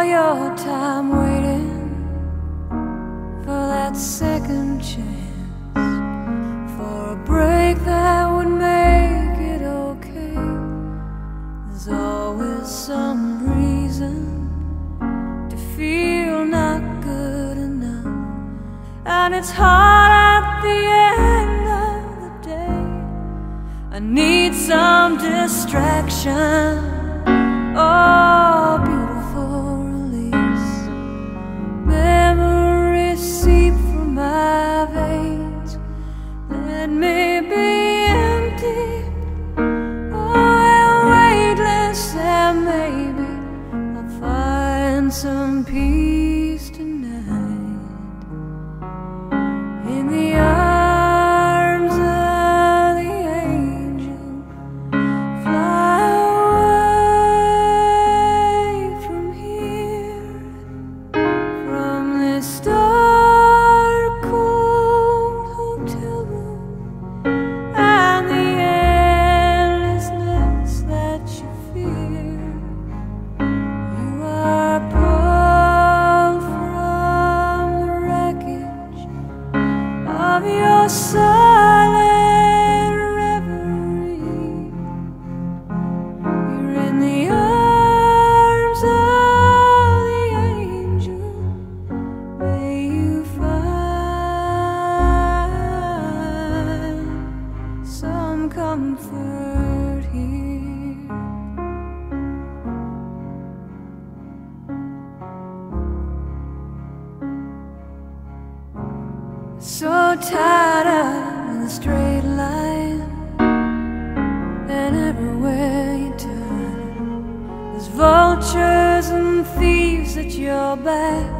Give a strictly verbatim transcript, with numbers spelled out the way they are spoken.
your time waiting for that second chance, for a break that would make it okay. There's always some reason to feel not good enough, and it's hard at the end of the day. I need some distraction, oh, beautiful release. Memories seep from my veins. Let me be empty, oh, and weightless, and maybe I'll find some peace tonight in the arms of the angel. Fly away from here, from this dark, cold hotel room, and the endlessness that you fear. You are pulled from the wreckage of your silent reverie. You're in the arms of the angel. May you find some comfort here. So tied up in a straight line, and everywhere you turn, there's vultures and thieves at your back.